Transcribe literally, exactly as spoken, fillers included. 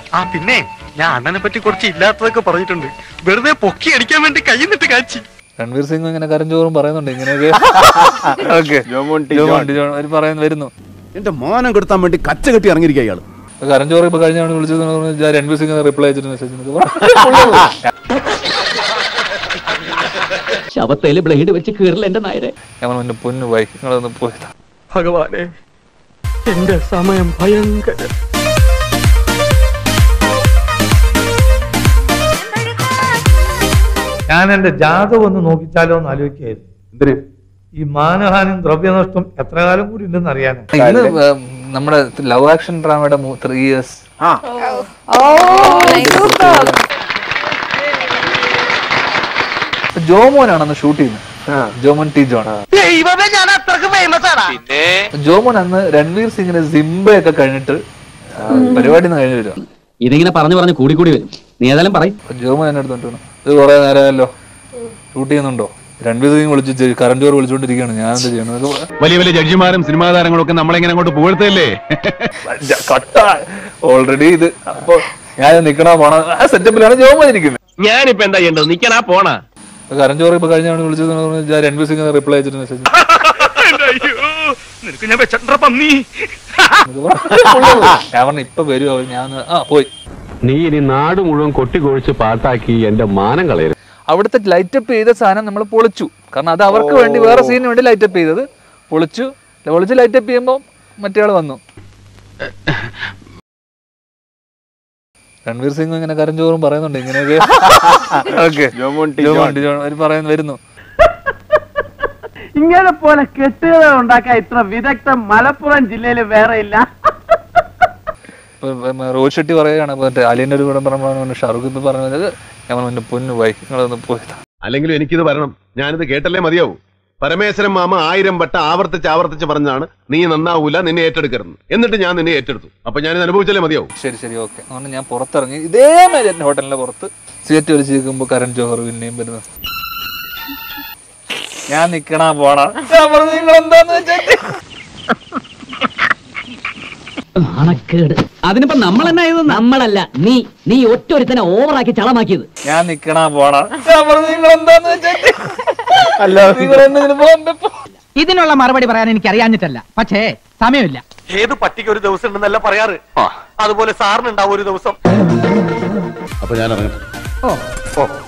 ആ പിന്നെ ഞാൻ അണ്ണനെ പറ്റി കുറച്ച് ഇല്ലാത്തതൊക്കെ പറഞ്ഞിട്ടുണ്ട്. വെറുതെ പൊക്കി അടിക്കാൻ വേണ്ടി കൈ നിട്ട് കാച്ചി. രൺവീർ സിംഗ് ഇങ്ങനെ കരഞ്ചോറും പറയുന്നുണ്ട് ഇങ്ങനെയൊക്കെ. പറയുന്നു വരുന്നു. എന്റെ മാനം കെടുത്താൻ വേണ്ടി കച്ച കെട്ടി ഇറങ്ങിയിരിക്കുക ഇയാള്. കരഞ്ചോറ് ഇപ്പൊ കഴിഞ്ഞ വിളിച്ചത് രൺവീർ സിംഗ് റിപ്ലൈ അയച്ചിട്ട് മെസ്സേജ് ശവത്തേല് ബ്ലേഡ് വെച്ച് കീറില്ല എന്റെ നായരെ. ഞാൻ പൊന്നു പോയി നിങ്ങളൊന്ന് പോയതാ. ഭഗവാനെ എന്റെ സമയം ഭയങ്കര. ഞാൻ എന്റെ ജാതകം ഒന്ന് നോക്കിച്ചാലോ എന്ന് ആലോചിക്കായിരുന്നു. ഈ മാനഹാനും ദ്രവ്യനഷ്ടം എത്ര കാലം കൂടി ഉണ്ടെന്ന് അറിയാനും. ഇന്ന് നമ്മുടെ ലവ് ആക്ഷൻ ഡ്രാമയുടെ ത്രീ ഇയേഴ്സ് ജോമോനാണ് ഷൂട്ട് ചെയ്യുന്നത്. Jomon T John. ജോമോൻ അന്ന് രൺവീർ സിംഗിന് സിംബയൊക്കെ കഴിഞ്ഞിട്ട് പരിപാടി കഴിഞ്ഞ് വരിക. ഇതിങ്ങനെ പറഞ്ഞു പറഞ്ഞു കൂടി കൂടി വരും. നീ ഏതായാലും പറയും. ജോമോൻ എന്നെ എടുത്തോണ്ട് ഇത് കുറെ നേരമല്ലോ ഷൂട്ട് ചെയ്യുന്നുണ്ടോ? രൺവീർ സിംഗ് വിളിച്ച് കരഞ്ചോറ് വിളിച്ചോണ്ടിരിക്കുകയാണ്. ഞാൻ എന്താ ചെയ്യണത്? വലിയ വലിയ ജഡ്ജിമാരും സിനിമാ താരങ്ങളും ഒക്കെ നമ്മളെങ്ങനെ അങ്ങോട്ട് പുകഴ്ത്തല്ലേ? ഓൾറെഡി ഇത് അപ്പൊ ഞാൻ നിക്കണ പോണ ആ സെറ്റപ്പിലാണ് ജോമോൻ ഇരിക്കുന്നത്. ഞാനിപ്പോ എന്താ ചെയ്യേണ്ടത്? നിക്കണാ പോണ. കരഞ്ചോറ് ഇപ്പൊ കഴിഞ്ഞ വിളിച്ചത് രൺവീർ സിംഗ് റിപ്ലൈ അയച്ചിട്ട് മെസ്സേജ് ഞാൻ പറഞ്ഞു ഇപ്പൊ വരുമോ? ഞാൻ ആ പോയി. നീ ഇനി നാട് മുഴുവൻ കൊട്ടിക്കൊഴിച്ച് പാട്ടാക്കി എന്റെ മാനം കളയരുത്. അവിടുത്തെ ലൈറ്റപ്പ് ചെയ്ത സാധനം നമ്മൾ പൊളിച്ചു. കാരണം അത് അവർക്ക് വേണ്ടി വേറെ സീനിന് വേണ്ടി ലൈറ്റപ്പ് ചെയ്തത് പൊളിച്ചു. പൊളിച്ച് ലൈറ്റപ്പ് ചെയ്യുമ്പോ മറ്റേ ആള് വന്നു. രൺവീർ സിംഗ് ഇങ്ങനെ കരഞ്ചോറും പറയുന്നുണ്ട് ഇങ്ങനെയൊക്കെ പറയുന്നു വരുന്നു. ഇങ്ങനെ പോലെ കെട്ടുകഥ ഉണ്ടാക്കാൻ ഇത്ര വിദഗ്ധം മലപ്പുറം ജില്ലയിൽ വേറെ ഇല്ല. റോഹിത് ഷെട്ടി പറയുകയാണ് മറ്റേ അലിന്റെ ഒരു കൂടെ പറഞ്ഞ ഷാറുഖ് ഇപ്പൊ പറഞ്ഞത് ഞാൻ എന്റെ പൊന്നു പോയി നിങ്ങളൊന്ന് പോയതാ. അല്ലെങ്കിലും എനിക്കിത് വരണം. ഞാനിത് കേട്ടല്ലേ മതിയാവൂ. പരമേശ്വരൻ മാമ ആയിരം വട്ടം ആവർത്തിച്ച് ആവർത്തിച്ച് പറഞ്ഞാണ് നീ നന്നാവൂല, നിന്നെ ഏറ്റെടുക്കരുത്. എന്നിട്ട് ഞാൻ നിന്നെ ഏറ്റെടുത്തു. അപ്പൊ ഞാൻ ഇത് അനുഭവിച്ചല്ലേ മതിയാവും. ശരി ശരി ഓക്കെ. അതുകൊണ്ട് ഞാൻ പുറത്തിറങ്ങി ഇതേമാതിരി എന്റെ ഹോട്ടലിന്റെ പുറത്ത് സിഗരറ്റ് വലിച്ച് നിൽക്കുമ്പോ കരൺ ജോഹർ പിന്നെയും വരുന്നത്. ഞാൻ നിക്കണ പോണ നിങ്ങൾ എന്താന്ന് വെച്ചാൽ അതിനിപ്പോ നമ്മൾ തന്നെ നമ്മളല്ല നീ നീ ഒറ്റ ഒരുത്തനെ ഓവറാക്കി ചളമാക്കിയത്. ഞാൻ നിക്കണ പോണ നിങ്ങൾ എന്താന്ന് വെച്ചാൽ നിങ്ങൾ എന്തെങ്കിലും പോകുമ്പോ ഇതിനുള്ള മറുപടി പറയാൻ എനിക്ക് അറിയാഞ്ഞിട്ടല്ല, പക്ഷേ സമയമില്ല. ഏത് പട്ടിക്ക് ഒരു ദിവസം ഉണ്ടെന്നല്ല പറയാറ്, അതുപോലെ സാറിനുണ്ടാവും ഒരു ദിവസം. അപ്പൊ ഞാൻ ഇറങ്ങട്ടെ. ഓ ഓ